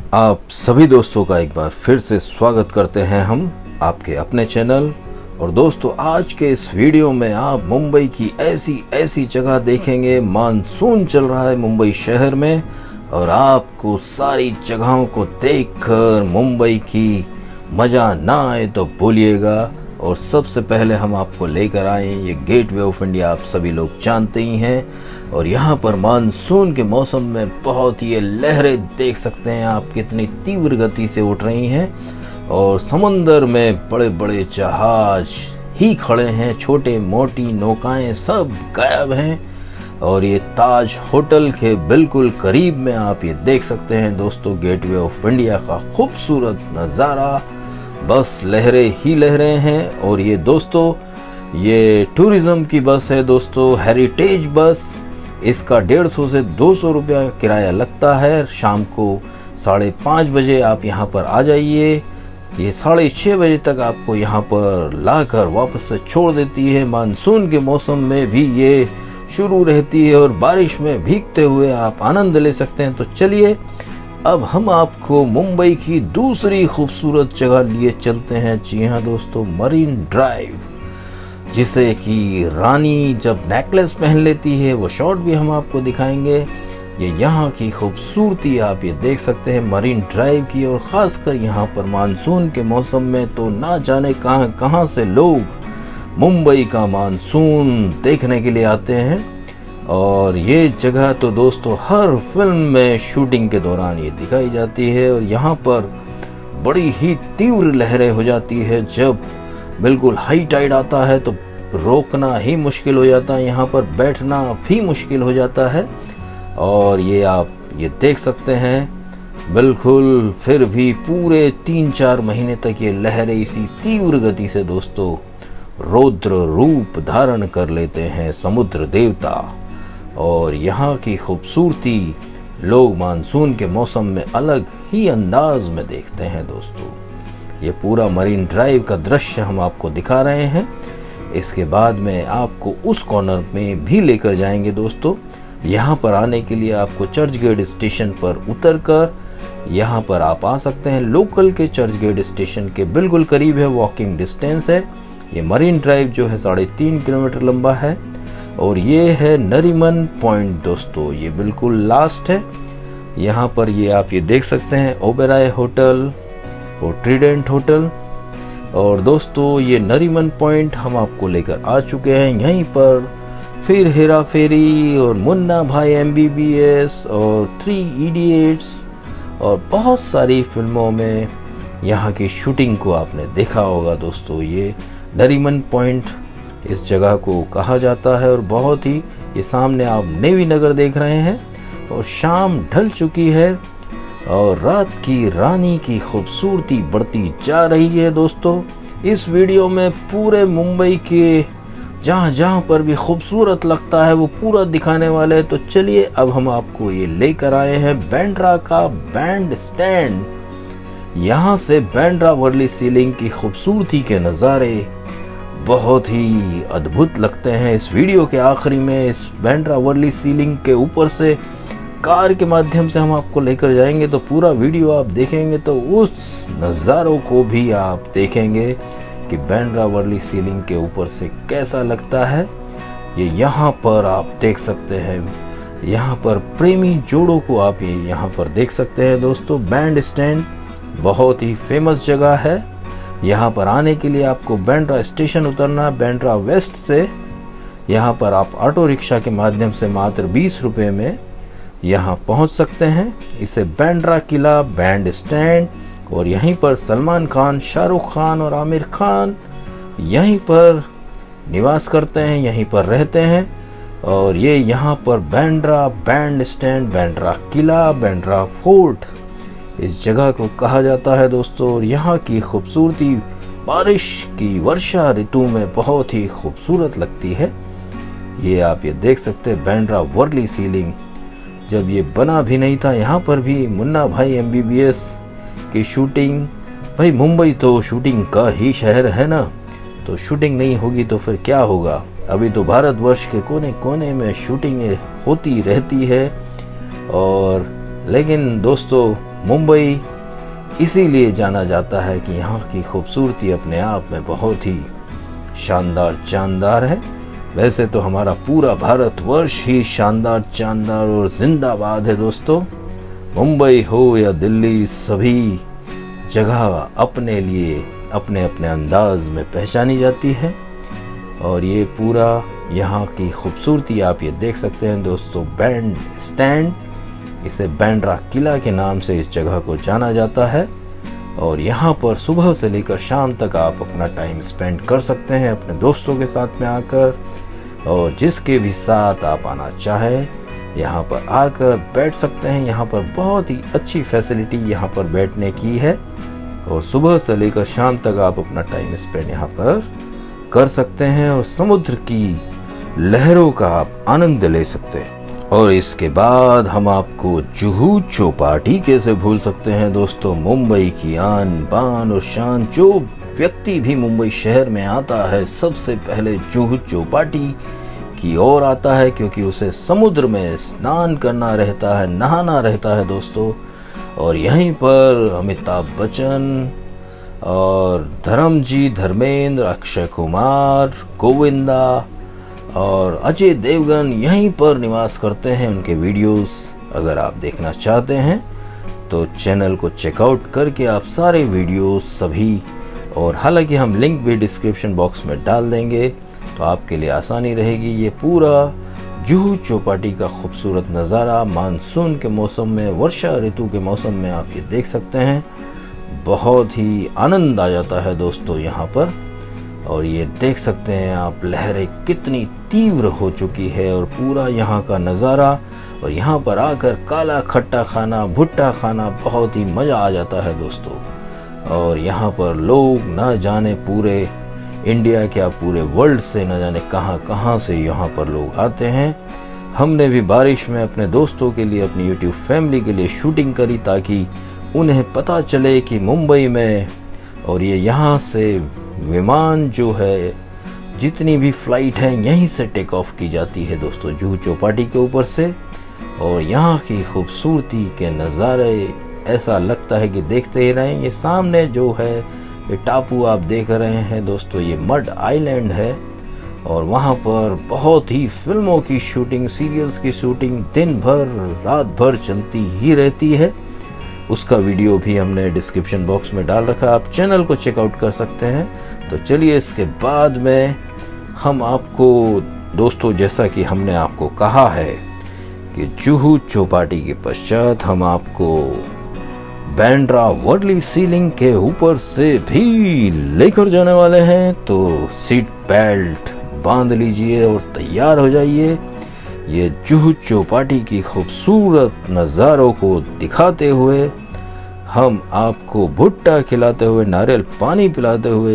आप सभी दोस्तों का एक बार फिर से स्वागत करते हैं हम आपके अपने चैनल। और दोस्तों, आज के इस वीडियो में आप मुंबई की ऐसी जगह देखेंगे। मानसून चल रहा है मुंबई शहर में और आपको सारी जगहों को देखकर मुंबई की मज़ा ना आए तो बोलिएगा। और सबसे पहले हम आपको लेकर आए ये गेटवे ऑफ इंडिया, आप सभी लोग जानते ही हैं। और यहाँ पर मानसून के मौसम में बहुत ही लहरें देख सकते हैं आप कितनी तीव्र गति से उठ रही हैं। और समंदर में बड़े बड़े जहाज ही खड़े हैं, छोटे मोटी नौकाएं सब गायब हैं। और ये ताज होटल के बिल्कुल करीब में आप ये देख सकते हैं दोस्तों, गेटवे ऑफ इंडिया का खूबसूरत नज़ारा। बस लहरें ही लहरें हैं। और ये दोस्तों, ये टूरिज्म की बस है दोस्तों, हेरिटेज बस। इसका 150 से 200 रुपया किराया लगता है। शाम को 5:30 बजे आप यहाँ पर आ जाइए। ये 6:30 बजे तक आपको यहाँ पर लाकर वापस से छोड़ देती है। मानसून के मौसम में भी ये शुरू रहती है और बारिश में भीगते हुए आप आनंद ले सकते हैं। तो चलिए अब हम आपको मुंबई की दूसरी खूबसूरत जगह लिए चलते हैं। जी हाँ दोस्तों, मरीन ड्राइव, जिसे कि रानी जब नेकलेस पहन लेती है, वो शॉट भी हम आपको दिखाएंगे। ये यहाँ की खूबसूरती आप ये देख सकते हैं मरीन ड्राइव की। और ख़ासकर यहाँ पर मानसून के मौसम में तो ना जाने कहाँ कहाँ से लोग मुंबई का मानसून देखने के लिए आते हैं। और ये जगह तो दोस्तों हर फिल्म में शूटिंग के दौरान ये दिखाई जाती है। और यहाँ पर बड़ी ही तीव्र लहरें हो जाती है। जब बिल्कुल हाई टाइड आता है तो रोकना ही मुश्किल हो जाता है, यहाँ पर बैठना भी मुश्किल हो जाता है। और ये आप ये देख सकते हैं बिल्कुल, फिर भी पूरे 3-4 महीने तक ये लहरें इसी तीव्र गति से दोस्तों रौद्र रूप धारण कर लेते हैं समुद्र देवता। और यहाँ की खूबसूरती लोग मानसून के मौसम में अलग ही अंदाज में देखते हैं दोस्तों। ये पूरा मरीन ड्राइव का दृश्य हम आपको दिखा रहे हैं। इसके बाद में आपको उस कॉर्नर में भी लेकर जाएंगे दोस्तों। यहाँ पर आने के लिए आपको चर्च गेट स्टेशन पर उतरकर यहाँ पर आप आ सकते हैं। लोकल के चर्च गेट स्टेशन के बिल्कुल करीब है, वॉकिंग डिस्टेंस है। ये मरीन ड्राइव जो है 3.5 किलोमीटर लंबा है। और ये है नरीमन पॉइंट दोस्तों, ये बिल्कुल लास्ट है। यहाँ पर ये आप ये देख सकते हैं ओबेरॉय होटल और ट्रीडेंट होटल। और दोस्तों ये नरीमन पॉइंट हम आपको लेकर आ चुके हैं। यहीं पर फिर हेरा फेरी और मुन्ना भाई MBBS और 3 इडियट्स और बहुत सारी फिल्मों में यहाँ की शूटिंग को आपने देखा होगा दोस्तों। ये नरीमन पॉइंट इस जगह को कहा जाता है। और बहुत ही, ये सामने आप नेवी नगर देख रहे हैं और शाम ढल चुकी है और रात की रानी की खूबसूरती बढ़ती जा रही है दोस्तों। इस वीडियो में पूरे मुंबई के जहाँ जहाँ पर भी खूबसूरत लगता है वो पूरा दिखाने वाले हैं। तो चलिए अब हम आपको ये लेकर आए हैं बांद्रा का बैंड स्टैंड। यहाँ से बांद्रा वर्ली सीलिंग की खूबसूरती के नज़ारे बहुत ही अद्भुत लगते हैं। इस वीडियो के आखिरी में इस बांद्रा वर्ली सीलिंग के ऊपर से कार के माध्यम से हम आपको लेकर जाएंगे। तो पूरा वीडियो आप देखेंगे तो उस नज़ारों को भी आप देखेंगे कि बांद्रा वर्ली सीलिंग के ऊपर से कैसा लगता है। ये यहाँ पर आप देख सकते हैं, यहाँ पर प्रेमी जोड़ों को आप ये यहाँ पर देख सकते हैं दोस्तों। बैंड स्टैंड बहुत ही फेमस जगह है। यहाँ पर आने के लिए आपको बांद्रा स्टेशन उतरना, बांद्रा वेस्ट से यहाँ पर आप ऑटो रिक्शा के माध्यम से मात्र 20 रुपये में यहाँ पहुँच सकते हैं। इसे बांद्रा किला, बैंड स्टैंड, और यहीं पर सलमान खान, शाहरुख खान और आमिर खान यहीं पर निवास करते हैं, यहीं पर रहते हैं। और ये यहाँ पर बांद्रा बैंड स्टैंड, बांद्रा किला, बांद्रा फोर्ट इस जगह को कहा जाता है दोस्तों। और यहाँ की खूबसूरती बारिश की वर्षा ऋतु में बहुत ही खूबसूरत लगती है। ये आप ये देख सकते हैं बांद्रा वर्ली सीलिंग। जब ये बना भी नहीं था, यहाँ पर भी मुन्ना भाई MBBS की शूटिंग, भाई मुंबई तो शूटिंग का ही शहर है ना, तो शूटिंग नहीं होगी तो फिर क्या होगा। अभी तो भारतवर्ष के कोने कोने में शूटिंग होती रहती है। और लेकिन दोस्तों मुंबई इसीलिए जाना जाता है कि यहाँ की खूबसूरती अपने आप में बहुत ही शानदार है। वैसे तो हमारा पूरा भारतवर्ष ही शानदार और जिंदाबाद है दोस्तों। मुंबई हो या दिल्ली, सभी जगह अपने लिए अपने अपने अंदाज में पहचानी जाती है। और ये पूरा यहाँ की खूबसूरती आप ये देख सकते हैं दोस्तों। बैंड स्टैंड, इसे बांद्रा किला के नाम से इस जगह को जाना जाता है। और यहाँ पर सुबह से लेकर शाम तक आप अपना टाइम स्पेंड कर सकते हैं अपने दोस्तों के साथ में आकर, और जिसके भी साथ आप आना चाहें यहाँ पर आकर बैठ सकते हैं। यहाँ पर बहुत ही अच्छी फैसिलिटी यहाँ पर बैठने की है, और सुबह से लेकर शाम तक आप अपना टाइम स्पेंड यहाँ पर कर सकते हैं और समुद्र की लहरों का आप आनंद ले सकते हैं। और इसके बाद हम आपको जुहू चौपाटी कैसे भूल सकते हैं दोस्तों। मुंबई की आन बान और शान, जो व्यक्ति भी मुंबई शहर में आता है सबसे पहले जुहू चौपाटी की ओर आता है, क्योंकि उसे समुद्र में स्नान करना रहता है, नहाना रहता है दोस्तों। और यहीं पर अमिताभ बच्चन और धर्मेंद्र, अक्षय कुमार, गोविंदा और अजय देवगन यहीं पर निवास करते हैं। उनके वीडियोस अगर आप देखना चाहते हैं तो चैनल को चेकआउट करके आप सारे वीडियोस सभी, और हालांकि हम लिंक भी डिस्क्रिप्शन बॉक्स में डाल देंगे तो आपके लिए आसानी रहेगी। ये पूरा जुहू चौपाटी का खूबसूरत नज़ारा मानसून के मौसम में, वर्षा ऋतु के मौसम में आप ये देख सकते हैं। बहुत ही आनंद आ जाता है दोस्तों यहाँ पर। और ये देख सकते हैं आप लहरें कितनी तीव्र हो चुकी है, और पूरा यहाँ का नज़ारा। और यहाँ पर आकर काला खट्टा खाना, भुट्टा खाना, बहुत ही मज़ा आ जाता है दोस्तों। और यहाँ पर लोग न जाने पूरे इंडिया क्या पूरे वर्ल्ड से न जाने कहाँ से यहाँ पर लोग आते हैं। हमने भी बारिश में अपने दोस्तों के लिए, अपनी यूट्यूब फैमिली के लिए शूटिंग करी, ताकि उन्हें पता चले कि मुंबई में, और ये यहाँ से विमान जो है, जितनी भी फ्लाइट हैं यहीं से टेक ऑफ की जाती है दोस्तों, जुहू चौपाटी के ऊपर से। और यहाँ की खूबसूरती के नज़ारे ऐसा लगता है कि देखते ही रहें। ये सामने जो है ये टापू आप देख रहे हैं दोस्तों, ये मड आइलैंड है। और वहाँ पर बहुत ही फिल्मों की शूटिंग, सीरियल्स की शूटिंग दिन भर रात भर चलती ही रहती है। उसका वीडियो भी हमने डिस्क्रिप्शन बॉक्स में डाल रखा है, आप चैनल को चेकआउट कर सकते हैं। तो चलिए इसके बाद में हम आपको दोस्तों, जैसा कि हमने आपको कहा है कि जुहू चौपाटी के पश्चात हम आपको बांद्रा वर्ली सीलिंग के ऊपर से भी लेकर जाने वाले हैं। तो सीट बेल्ट बांध लीजिए और तैयार हो जाइए। ये जुहू चौपाटी की खूबसूरत नज़ारों को दिखाते हुए, हम आपको भुट्टा खिलाते हुए, नारियल पानी पिलाते हुए,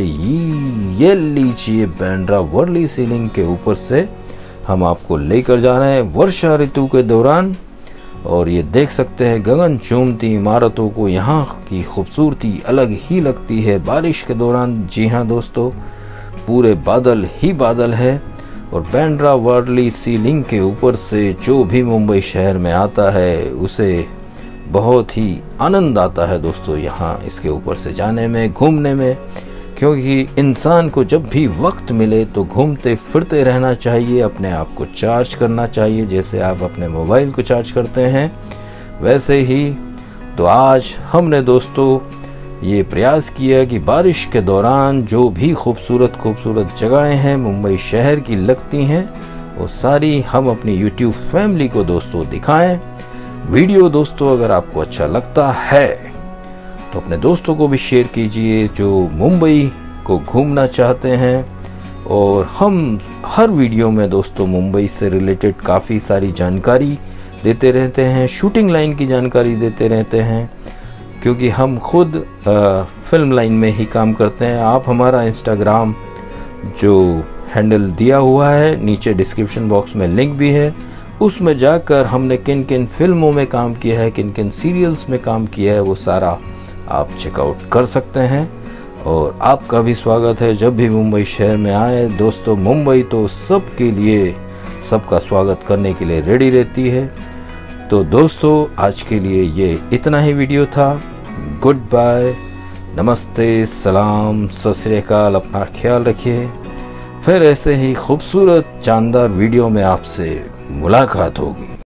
ये लीजिए बांद्रा वर्ली सीलिंग के ऊपर से हम आपको लेकर जा रहे हैं वर्षा ऋतु के दौरान। और ये देख सकते हैं गगन चूमती इमारतों को, यहाँ की खूबसूरती अलग ही लगती है बारिश के दौरान। जी हाँ दोस्तों, पूरे बादल ही बादल है। और बांद्रा वर्ली सीलिंग के ऊपर से जो भी मुंबई शहर में आता है उसे बहुत ही आनंद आता है दोस्तों यहाँ इसके ऊपर से जाने में, घूमने में। क्योंकि इंसान को जब भी वक्त मिले तो घूमते फिरते रहना चाहिए, अपने आप को चार्ज करना चाहिए। जैसे आप अपने मोबाइल को चार्ज करते हैं वैसे ही। तो आज हमने दोस्तों ये प्रयास किया कि बारिश के दौरान जो भी खूबसूरत जगहें हैं मुंबई शहर की लगती हैं, वो सारी हम अपनी यूट्यूब फैमिली को दोस्तों दिखाएं। वीडियो दोस्तों अगर आपको अच्छा लगता है तो अपने दोस्तों को भी शेयर कीजिए जो मुंबई को घूमना चाहते हैं। और हम हर वीडियो में दोस्तों मुंबई से रिलेटेड काफ़ी सारी जानकारी देते रहते हैं, शूटिंग लाइन की जानकारी देते रहते हैं, क्योंकि हम खुद फिल्म लाइन में ही काम करते हैं। आप हमारा इंस्टाग्राम जो हैंडल दिया हुआ है, नीचे डिस्क्रिप्शन बॉक्स में लिंक भी है, उसमें जाकर हमने किन किन फिल्मों में काम किया है, किन किन सीरियल्स में काम किया है, वो सारा आप चेकआउट कर सकते हैं। और आपका भी स्वागत है जब भी मुंबई शहर में आए दोस्तों। मुंबई तो सबके लिए, सबका स्वागत करने के लिए रेडी रहती है। तो दोस्तों आज के लिए ये इतना ही वीडियो था। गुड बाय, नमस्ते, सलाम, सत श्री अकाल। अपना ख्याल रखिए। फिर ऐसे ही खूबसूरत शानदार वीडियो में आपसे मुलाकात होगी।